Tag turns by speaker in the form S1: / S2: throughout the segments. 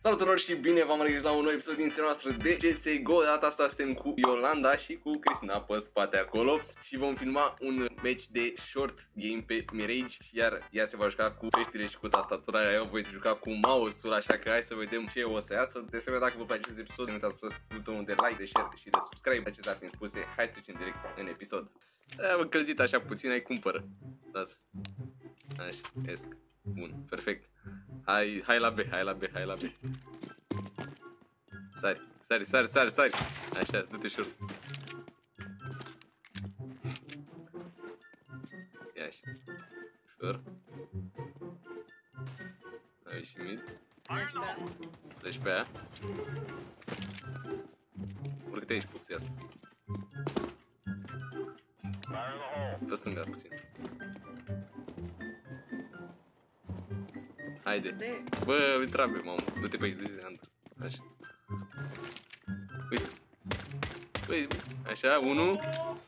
S1: Salutări și bine v-am regăsit la un nou episod din seria noastră de CSGO. De data asta suntem cu Iolanda și cu Cristina pe spate acolo și vom filma un match de short game pe Mirage. Iar ea se va juca cu peștile și cu tastatura, eu voi juca cu mouse-ul, așa că hai să vedem ce o să iasă. De asemenea, dacă vă place acest episod, nu uitați să butonul de like, de share și de subscribe. Acestea fiind spuse, hai să trecem direct în episod. Am încălzit așa puțin, ai cumpără. Lasă. Așa, esc. Bun, perfect. Hai la B, hai la B. Sari. Așa, du-te short. Ia așa. Ușor. Ai și mid. Pleci pe aia. Urcă-te aici, putea asta. Pe stânga puțin. Haide. Bă, îi trabe, mamă. Du-te pe aici, du-te de Hunter. Așa. Uite. Băi, așa, 1.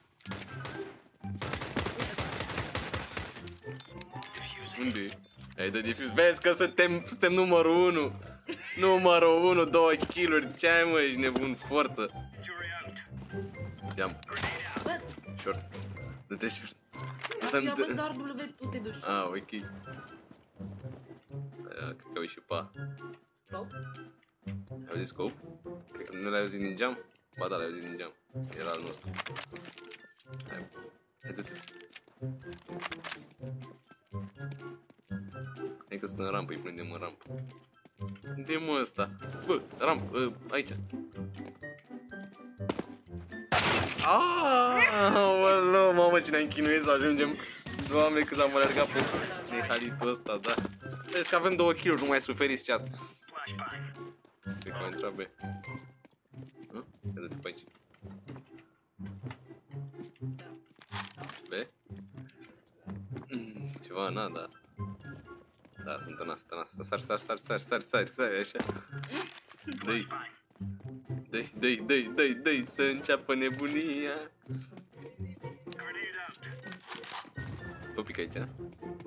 S1: Unde e? Ai de defuse. Vezi că suntem numărul 1. Numărul 1, 2 kill-uri. Ce ai, mă, ești nebun, forță. Ia-m. Short. Du-te short.
S2: Eu am doar W, tu te duci.
S1: Ah, ok. Cred că au ieșit pa.
S2: Scope?
S1: Ai auzit scope? Cred că nu l-ai auzit din geam? Ba da, l-ai auzit din geam. Era al nostru. Hai du-te. Hai că stă în rampă, îi prindem în rampă. Unde-i mă ăsta? Bă, rampă, aici. Aaaa, mamă, ce ne-a închinuit să ajungem. Doamne, cât am alergat pe nehalitul ăsta, da. Vezi că avem 2 kill-uri, nu mai suferiți, chat. Cred că mai intra B. Ia dă-te pe aici. B? Ceva, na, da. Da, sunt în asta. Sari, așa. Dă-i, să înceapă nebunia. Fă pic aici, a?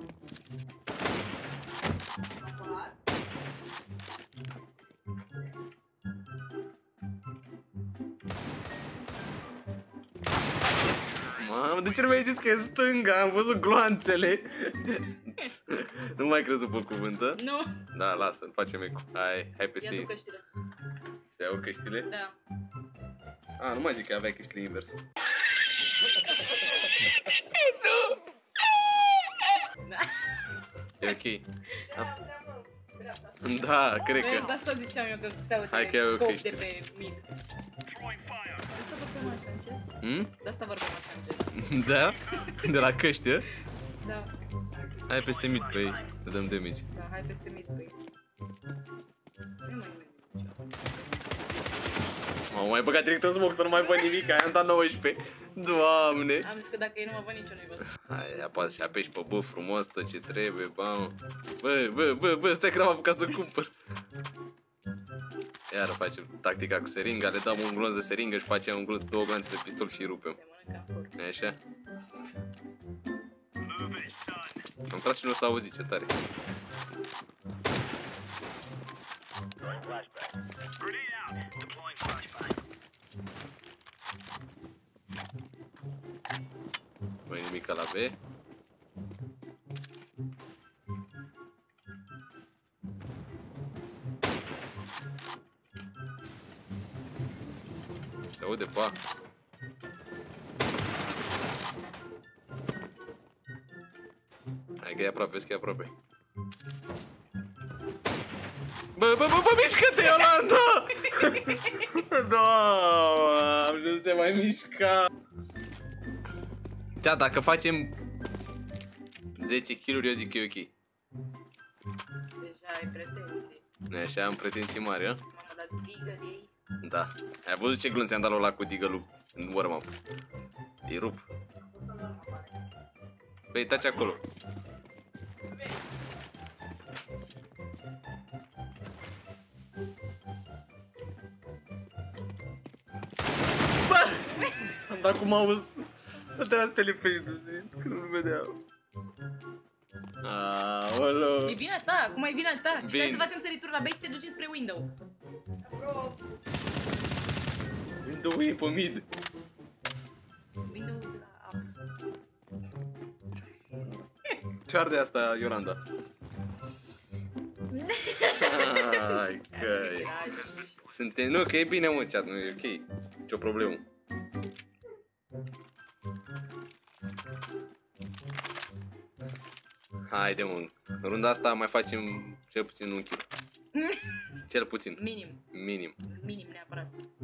S1: Mamă, de ce nu mi-ai zis că e stânga? Am văzut gloanțele. Nu mai crezut pe cuvântă?
S2: Nu.
S1: Da, lasă, facem eco. Hai peste ei.
S2: Ia-tu căștile.
S1: Se iau căștile?
S2: Da.
S1: A, nu mai zic că aveai căștile invers. E ok. Da, cred că.
S2: De asta ziceam eu că se
S1: aude
S2: scop de pe mid. De asta vorbim așa încet? De asta vorbim așa încet.
S1: Da? De la căști, a?
S2: Da.
S1: Hai peste mid pe ei, să dăm damage.
S2: Da, hai peste mid pe ei. Nu mai nimeni.
S1: M-am mai băgat direct în smoke să nu mai văd nimic, am dat 19. Doamne.
S2: Am zis că dacă ei nu mă văd, nici eu nu-i văd.
S1: Hai, apasă și apeși pe B frumos, tot ce trebuie, bam. Bă, stai că n-am apucat să cumpăr. Iară facem tactica cu seringa, le dăm un glonț de seringă și facem două glanțe de pistol și îi rupem. E așa? Am tras și nu s-a auzit, ce tare. Nu-i nimic la B. Se aude pa. Hai că e aproape, vezi că e aproape. Bă, mișcă-te, Iolanda! Doamne, nu se mai mișca. Da, dacă facem 10 kill-uri, eu zic că e ok.
S2: Deja ai pretenții.
S1: Nu-i așa, am pretenții mari, a?
S2: M-am dat digă de ei.
S1: Da. Ai văzut ce glonț i-am dat ăla cu digălul în warm-up? Îi rup. Băi, taci acolo. Bă! Am dat cu mouse. Trebuie să te lipești de zi, că nu-l vedeau. Aolo.
S2: E vina ta, cum e vina ta? Ce vrei să facem sărituri la B și te duci spre window.
S1: Window e pe mid.
S2: Window de la apps.
S1: Ce arde asta, Iolanda? Hai că suntem... Nu, că e bine, mă, chat, nu e ok. Ce-o problemă. Haide, mă. În runda asta mai facem cel puțin un kill. Cel puțin.
S2: Minim.
S1: Minim.
S2: Minim neapărat.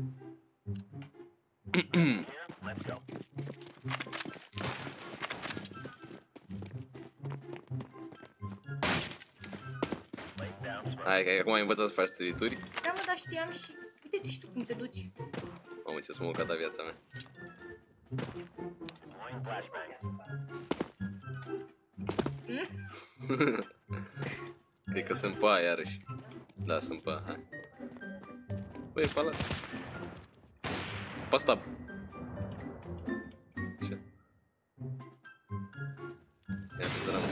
S1: Hai că acum ai învățat să faci sărituri.
S2: Da, mă, dar știam și... Uite-te și tu cum te duci.
S1: Mamă, ce smocat viața mea. Cred că sunt pe aia iarăși. Da, sunt pe aia, hai. Băi, e pe ala. Pa stab. Ce? Ia să dărăm.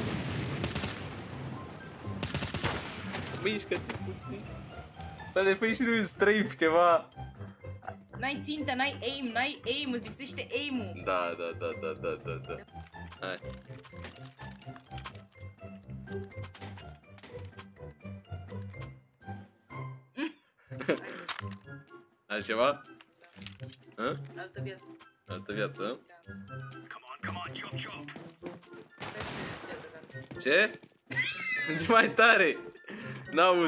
S1: Mișcă-te puțin. Bă, fă-i și lui strafe ceva.
S2: N-ai țintă, n-ai aim, îți lipsește aim-ul.
S1: Da. Hai. Altceva? Hă?
S2: Altă viață.
S1: Altă viață?
S2: Da.
S1: Ce? Zi mai tare! N-aud!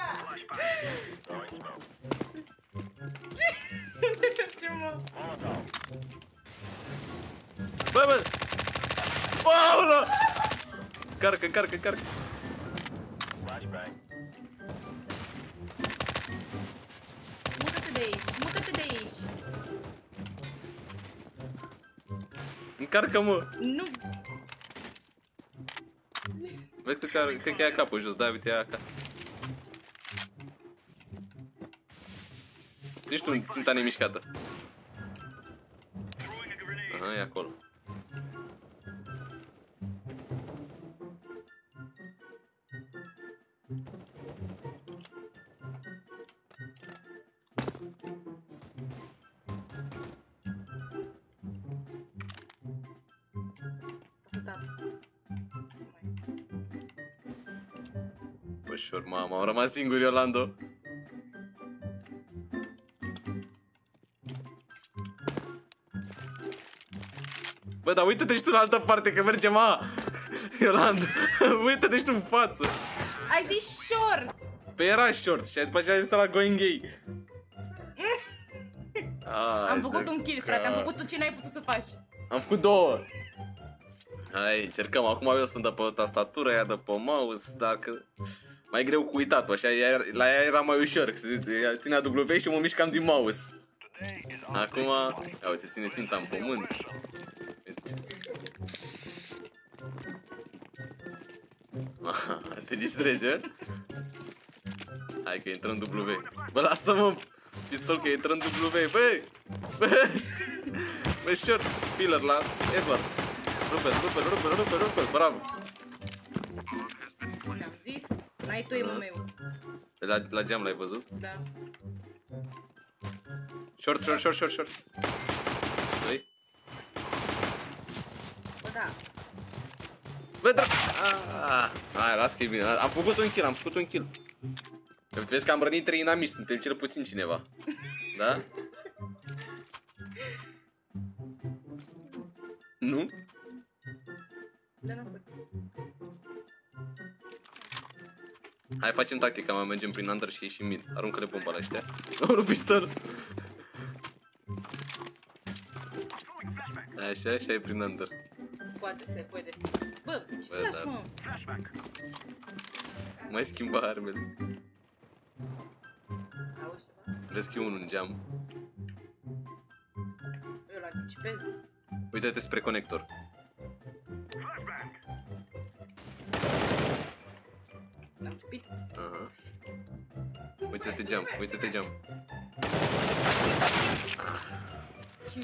S2: Ce mă?
S1: Bă! Paula! Carcă!
S2: Mută-te de aici.
S1: Încarcă-mă!
S2: Nu.
S1: Vezi că cred că ia capul jos, da, uite, ia cap. Ești tu ținta nemișcată. Aha, e acolo. Ușor, mama, am rămas singur, Iolando. Bă, dar uite-te și tu în altă parte, că merge, ma! Iolando, uite-te și tu în față.
S2: Ai zis short!
S1: Păi era short și după aceea ai zis la going gay.
S2: Am făcut un kill, frate, am făcut tot ce n-ai putut să faci.
S1: Am făcut două. Hai, încercăm. Acum eu sunt de pe tastatură, ea de pe mouse, dar că... mai greu cu uitat-o, așa, la ea era mai ușor, ținea W și mă mișcam din mouse. Acum, ia uite, ține ținta în pământ. Te distrezi, hă? Hai că intră în W. Bă, lasă-mă pistol că intră în W, băi! Bă, short, pillar la Edward. Rupe-l, bravo!
S2: Ți-am zis, n-ai tu aim-ul meu.
S1: La geam l-ai văzut?
S2: Da.
S1: Short. Doi?
S2: Bă, da.
S1: Bă, da! Hai, las că e bine. Am făcut un kill. Vezi că am rănit 3 inamici, suntem cel puțin cineva. Da? Nu?
S2: Da, n-am.
S1: Hai, facem tactica, mai mergem prin under și ieșim mid. Aruncă-le bomba la ăștia. Nu, pistol. Așa e prin under.
S2: Poate se poate. Bă, ce faci, mă?
S1: Mai schimba armele.
S2: Auzi ceva?
S1: Vezi că e unul în geam.
S2: Eu l-anticipez.
S1: Uite-te spre conector.
S2: L-am ciupit.
S1: Aha. Uite-te geam.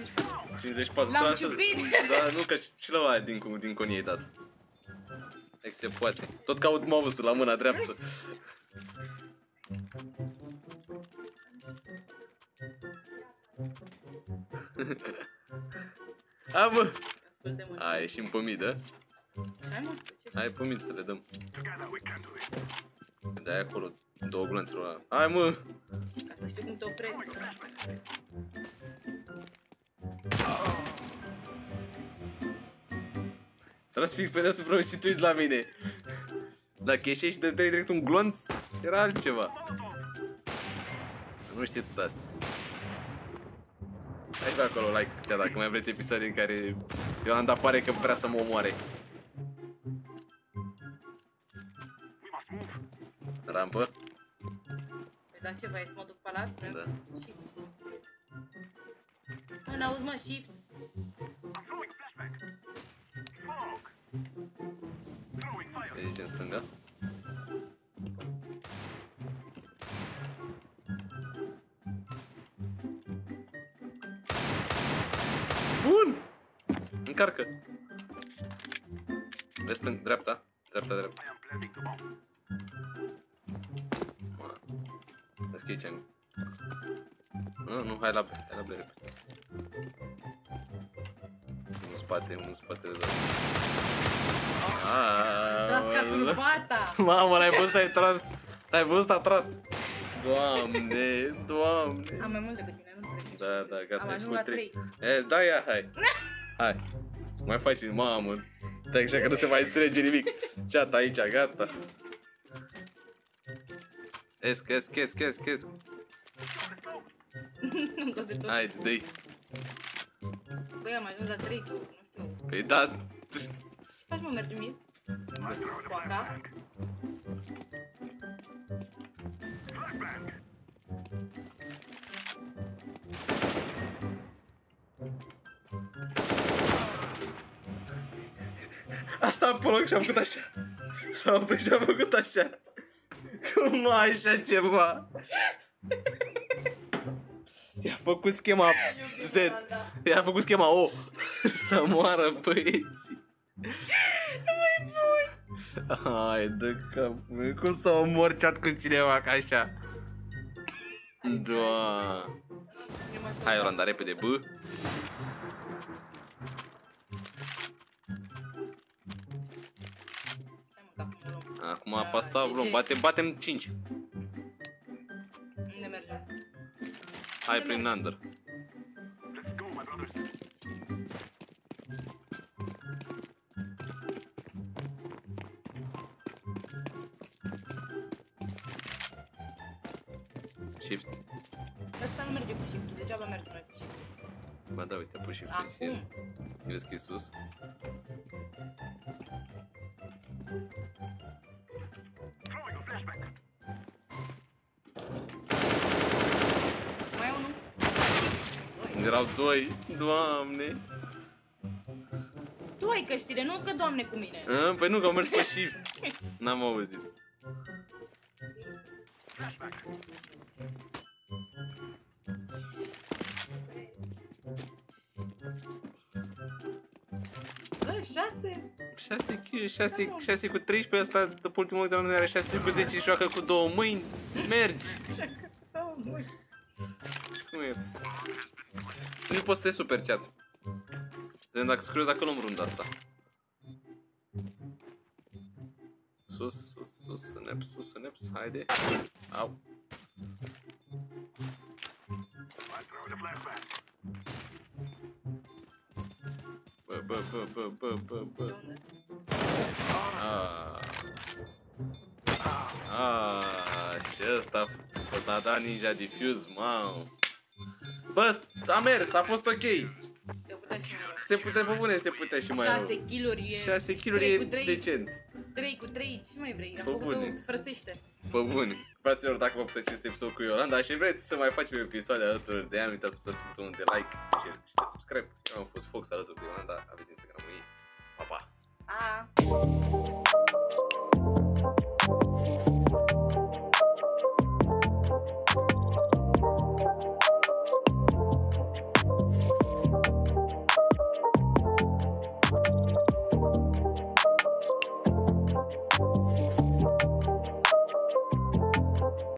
S1: 54.
S2: L-am ciupit!
S1: Da, nu, că și la aia din conie e dat. Hai se poate. Tot caut mouse-ul la mâna dreaptă. Hai, mă! A, ieșim pe mid, da? Hai pe mid să le dăm. De-aia acolo, două glanțe la... Hai, mă!
S2: Ca să știu cum te opresc.
S1: Trebuie să fii pe deasupra și tu ești la mine. Dacă ieșeai și dădeai direct un glonț, era altceva. Nu știu tot asta. Hai pe acolo like, dacă mai vreți episoade în care Iolanda pare că vrea să mă omoare. Rampă?
S2: Păi da, ce vrei să mă duc pe laț?
S1: Da.
S2: Shift. Nu n-auzi, mă, shift.
S1: Vezi în stânga? Bun! Încarcă! Vezi stâng, dreapta? Dreapta, dreapta. Vezi că e aici. Nu, hai la B, repede. În spate, în spate de
S2: Las ca turbata!
S1: Mamă, l-ai văzut, ai tras! L-ai văzut, a tras! Doamne, doamne!
S2: Am mai mult decât mine, nu înțeleg.
S1: Da, gata.
S2: Am ajuns la 3.
S1: Da, ia, hai! Hai! Mai faci, mamă! Stai așa că nu se mai înțelege nimic. Chat aici, gata. Esc.
S2: Nu-mi dă de tot.
S1: Hai, dă-i.
S2: Băi, am ajuns la 3 tururi, nu știu.
S1: Păi da.
S2: Ce faci, mă, mergi mid? Poaca?
S1: Asta am pe loc și am făcut așa. S-a oprit și am făcut așa. Cum ai așa ceva? I-a făcut schema Z. I-a făcut schema O. Să moară băieții.
S2: Nu mai voi!
S1: Hai, dă capul. Cum să omor chat cu cineva ca așa? Doamne. Hai, Iolanda, repede, B. Acum pe asta luăm, batem 5.
S2: Unde mergem?
S1: Hai prin under. Shift.
S2: Asta nu merge cu shift-ul, degeaba merge noi cu shift.
S1: Ba da, uite, pus shift
S2: Acum.
S1: aici. Vezi că e sus.
S2: Mai unul.
S1: Erau 2, doamne.
S2: Tu ai căștile, nu că doamne cu mine.
S1: Păi nu, că au mers pe shift. N-am auzit.
S2: Bă, 6?
S1: 6 cu 13, ăsta după ultimul de la are 6 cu 10 și joacă cu 2 mâini. Mergi. Cum e? Nu poți să te super chat. Să vedem dacă scriu dacă luăm runda asta. Sus, neps, haide. Au. Bă. Și ăsta a dat Ninja Diffuse, mamă. Bă, a mers, a fost ok. Se putea, pe bune, se putea și mai rău.
S2: 6 kill-uri e...
S1: 6 kill-uri e decent.
S2: 3 cu 3, ce mai vrei? Am făcut-o frățește.
S1: Pe bune. Fraților, dacă vă plăcea acest episod cu Iolanda și vreți să mai facem episoade alături de ea, nu uitați să apăsați butonul de like și de subscribe. Eu am fost Fox alături de Iolanda, aveți Instagram-ul ei. Pa, pa!
S2: Pa!